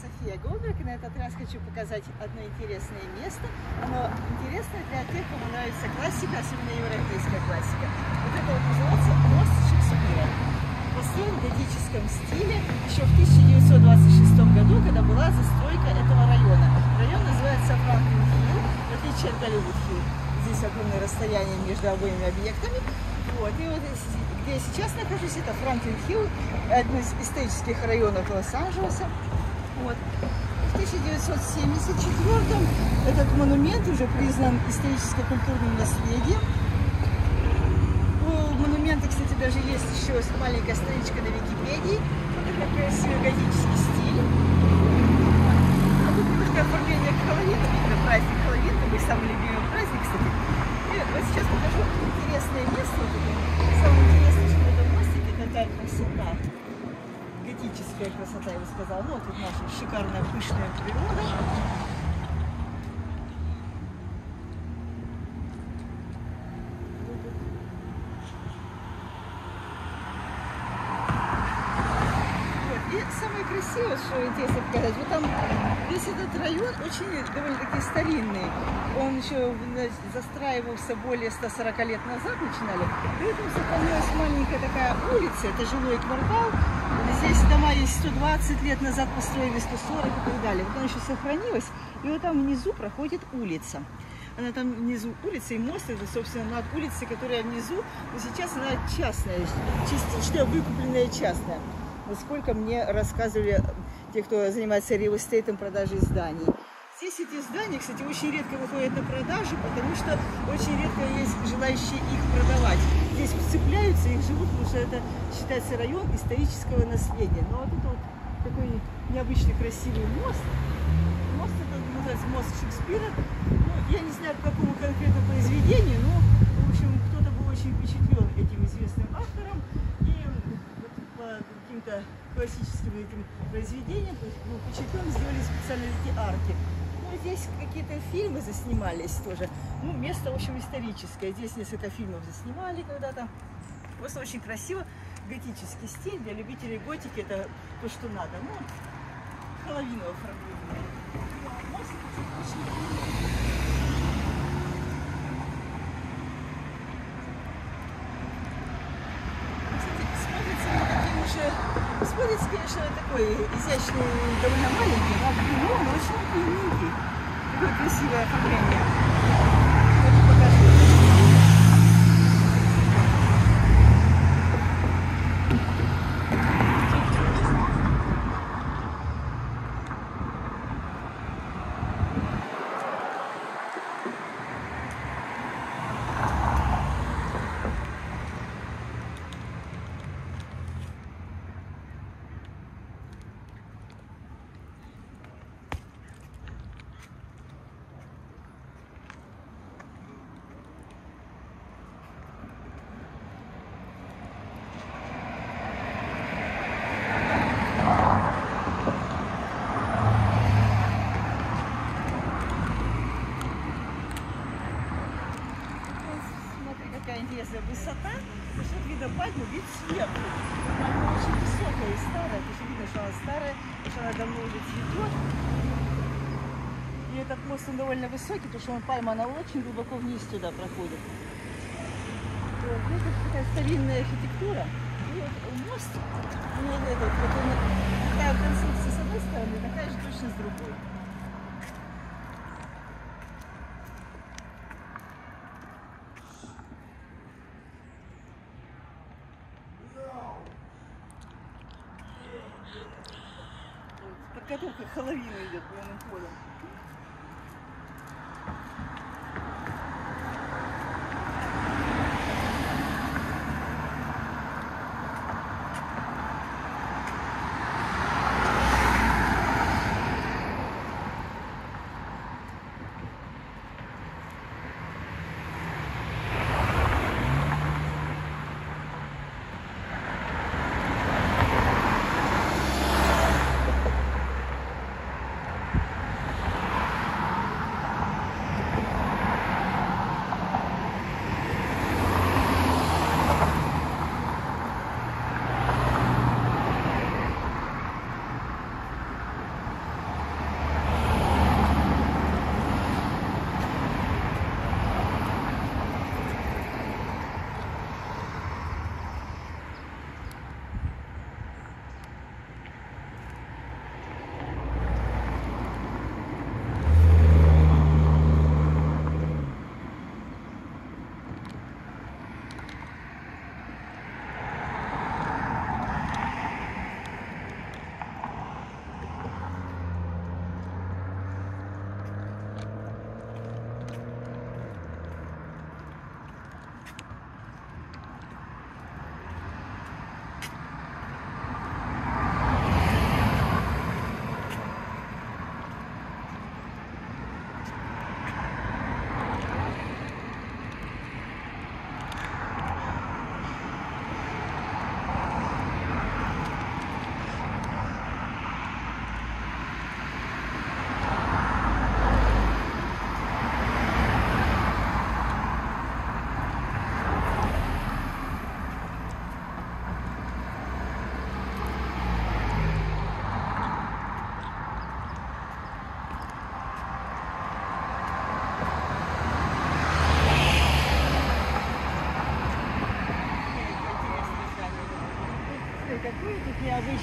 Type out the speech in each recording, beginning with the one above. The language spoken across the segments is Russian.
София Голберг, и на этот раз хочу показать одно интересное место. Оно интересное для тех, кому нравится классика, особенно европейская классика. Вот это вот называется мост Шекспира. Построен в готическом стиле еще в 1926 году, когда была застройка этого района. Район называется Франклин-Хилл, в отличие от Голливуд-Хилл. Здесь огромное расстояние между обоими объектами. Вот. И вот где я сейчас нахожусь, это Франклин-Хилл, один из исторических районов Лос-Анджелеса. Вот. В 1974 этот монумент уже признан историческо-культурным наследием. У монумента, кстати, даже есть еще маленькая страничка на Википедии. Вот такой красивый готический стиль. А тут немножко оформление к Хэллоуину, видно, праздник Хэллоуин, это мой самый любимый праздник, кстати. И вот сейчас покажу интересное место. Самое интересное, что в этом мостике такая красота. Готическая красота, я бы сказала. Ну, вот тут наша шикарная, пышная природа. И самое красивое, что интересно показать, вот там весь этот район очень довольно-таки старинный. Он еще застраивался более 140 лет назад, начинали. При этом сохранилась маленькая такая улица, это жилой квартал. Здесь дома есть 120 лет назад построили, 140 и так далее. Вот она еще сохранилась. И вот там внизу проходит улица. Она там внизу улица, и мост это, собственно, над улицей, которая внизу. Но сейчас она частная, частично выкупленная частная. Насколько мне рассказывали те, кто занимается реал-эстейтом, продажей зданий. Здесь эти здания, кстати, очень редко выходят на продажу, потому что очень редко есть желающие их продавать. Здесь цепляются, их живут, потому что это считается район исторического наследия. Но вот это вот такой необычный красивый мост. Мост это называется мост Шекспира. Ну, я не знаю, по какому конкретному произведению, но, в общем, кто-то был очень впечатлен этим известным автором. И вот по каким-то классическим этим произведениям, был впечатлен, сделали специально такие арки. Ну, здесь какие-то фильмы заснимались тоже. Ну, место, в общем, историческое. Здесь несколько фильмов заснимали когда-то. Просто очень красиво. Готический стиль. Для любителей готики это то, что надо. Ну, половину оформления. Смотрится, конечно, такой изящный, довольно маленький, но он очень длинненький. Такое красивое оформление. Вот покажу. Интересная высота, потому что видно пальму, вид сверху. Пальма очень высокая и старая, потому что видно, что она старая, что она давно уже цветет. И этот мост он довольно высокий, потому что пальма она очень глубоко вниз туда проходит. Вот. Ну, это такая старинная архитектура. И вот мост, такая конструкция с одной стороны, такая же точно с другой. Подготовка к Хэллоуину идет полным ходом.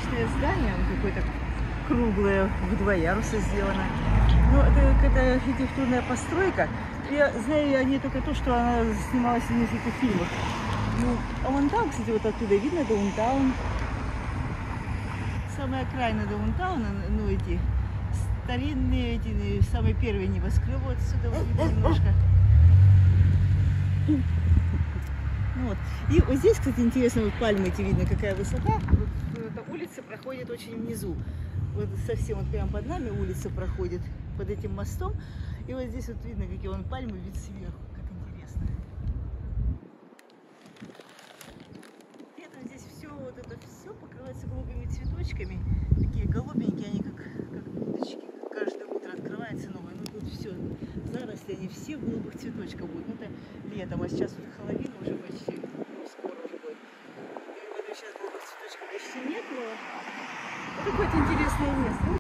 историческое здание, какое-то круглое, в 2 яруса сделано. Ну, это какая-то архитектурная постройка. Я знаю о ней только то, что она снималась в нескольких фильмах. Ну, а вон там, кстати, вот оттуда видно даунтаун. Самая окраина даунтауна, ну, эти старинные, эти самые первые небоскребы, вот отсюда вот видно немножко. Ну, вот. И вот здесь, кстати, интересно, вот пальмы эти видно, какая высота. Вот эта улица проходит очень внизу. Вот совсем вот прямо под нами улица проходит, под этим мостом. И вот здесь вот видно, какие вон пальмы, вид сверху, как интересно. При этом здесь все, вот это все покрывается голубыми цветочками. Такие голубенькие, они как уточки. Каждое утро открывается новое. Ну тут все, заросли, они все в голубых цветочках будут. Ну это летом, а сейчас вот половина уже почти, ну, скоро уже будет. И вот сейчас голубых цветочков почти нет, но это какое-то интересное место.